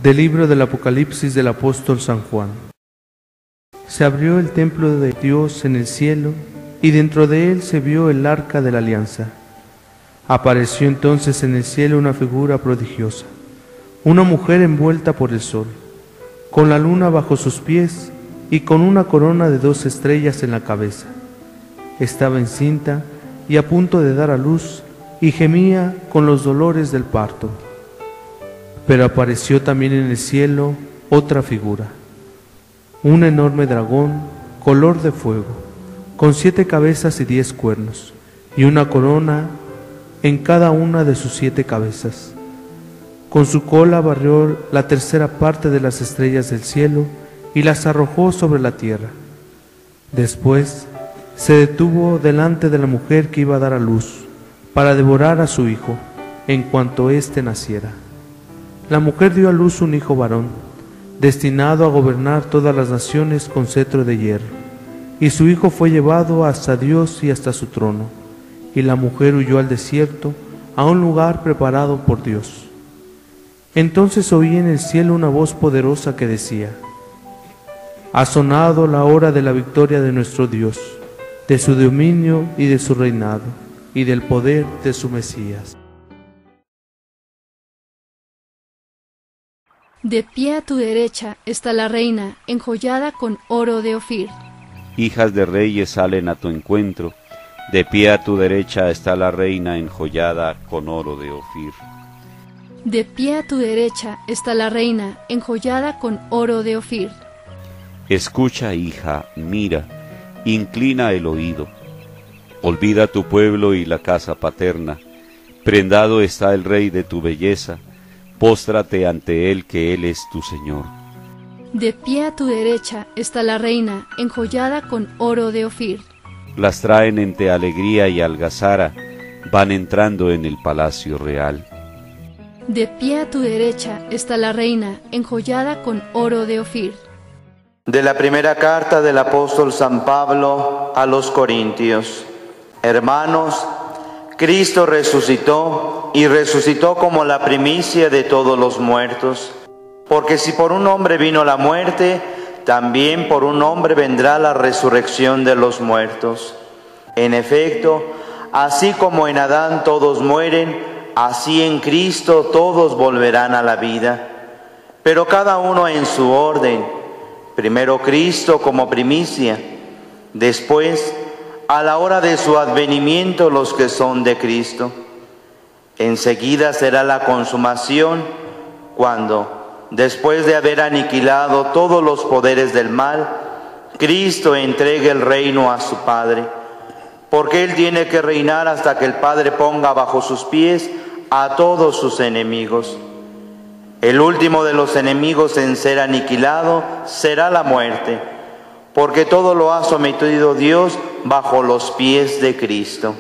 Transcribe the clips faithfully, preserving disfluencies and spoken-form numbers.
Del libro del Apocalipsis del apóstol San Juan. Se abrió el templo de Dios en el cielo, y dentro de él se vio el arca de la alianza. Apareció entonces en el cielo una figura prodigiosa, una mujer envuelta por el sol, con la luna bajo sus pies y con una corona de dos estrellas en la cabeza. Estaba encinta y a punto de dar a luz, y gemía con los dolores del parto. Pero apareció también en el cielo otra figura, un enorme dragón, color de fuego, con siete cabezas y diez cuernos, y una corona en cada una de sus siete cabezas. Con su cola barrió la tercera parte de las estrellas del cielo y las arrojó sobre la tierra. Después se detuvo delante de la mujer que iba a dar a luz, para devorar a su hijo, en cuanto éste naciera. La mujer dio a luz un hijo varón, destinado a gobernar todas las naciones con cetro de hierro. Y su hijo fue llevado hasta Dios y hasta su trono. Y la mujer huyó al desierto, a un lugar preparado por Dios. Entonces oí en el cielo una voz poderosa que decía: ha sonado la hora de la victoria de nuestro Dios, de su dominio y de su reinado, y del poder de su Mesías. De pie a tu derecha está la reina, enjollada con oro de Ofir. Hijas de reyes salen a tu encuentro, de pie a tu derecha está la reina enjollada con oro de Ofir. De pie a tu derecha está la reina, enjollada con oro de Ofir. Escucha, hija, mira, inclina el oído. Olvida tu pueblo y la casa paterna, prendado está el rey de tu belleza, póstrate ante él que él es tu Señor. De pie a tu derecha está la reina, enjollada con oro de Ofir. Las traen entre alegría y algazara, van entrando en el palacio real. De pie a tu derecha está la reina, enjollada con oro de Ofir. De la primera carta del apóstol San Pablo a los Corintios. Hermanos, Cristo resucitó, y resucitó como la primicia de todos los muertos. Porque si por un hombre vino la muerte, también por un hombre vendrá la resurrección de los muertos. En efecto, así como en Adán todos mueren, así en Cristo todos volverán a la vida. Pero cada uno en su orden. Primero Cristo como primicia, después, a la hora de su advenimiento, los que son de Cristo. Enseguida será la consumación, cuando, después de haber aniquilado todos los poderes del mal, Cristo entregue el reino a su Padre, porque Él tiene que reinar hasta que el Padre ponga bajo sus pies a todos sus enemigos. El último de los enemigos en ser aniquilado será la muerte, porque todo lo ha sometido Dios bajo los pies de Cristo.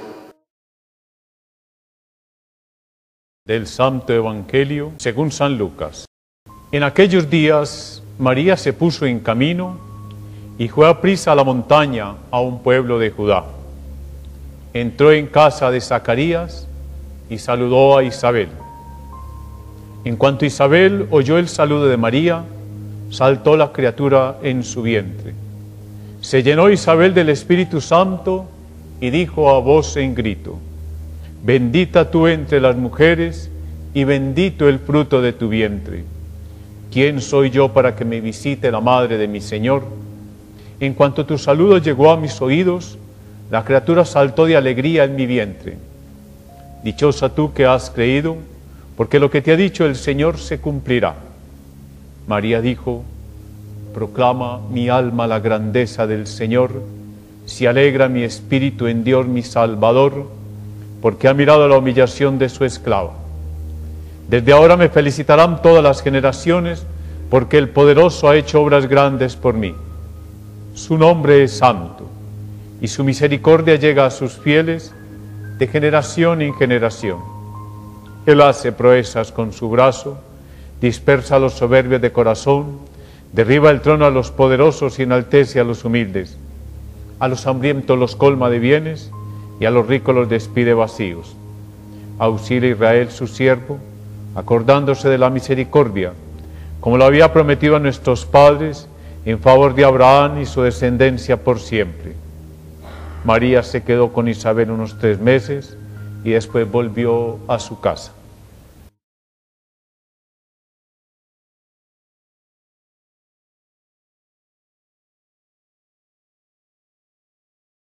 Del Santo Evangelio según San Lucas. En aquellos días María se puso en camino y fue aprisa a la montaña, a un pueblo de Judá. Entró en casa de Zacarías y saludó a Isabel. En cuanto Isabel oyó el saludo de María, saltó la criatura en su vientre. Se llenó Isabel del Espíritu Santo y dijo a voz en grito: bendita tú entre las mujeres y bendito el fruto de tu vientre. ¿Quién soy yo para que me visite la madre de mi Señor? En cuanto tu saludo llegó a mis oídos, la criatura saltó de alegría en mi vientre. Dichosa tú que has creído, porque lo que te ha dicho el Señor se cumplirá. María dijo: proclama mi alma la grandeza del Señor, se alegra mi espíritu en Dios mi Salvador, porque ha mirado la humillación de su esclava. Desde ahora me felicitarán todas las generaciones, porque el Poderoso ha hecho obras grandes por mí. Su nombre es santo, y su misericordia llega a sus fieles de generación en generación. Él hace proezas con su brazo, dispersa a los soberbios de corazón, derriba el trono a los poderosos y enaltece a los humildes. A los hambrientos los colma de bienes, y a los ricos los despide vacíos. Auxilia a Israel su siervo, acordándose de la misericordia, como lo había prometido a nuestros padres, en favor de Abraham y su descendencia por siempre. María se quedó con Isabel unos tres meses y después volvió a su casa.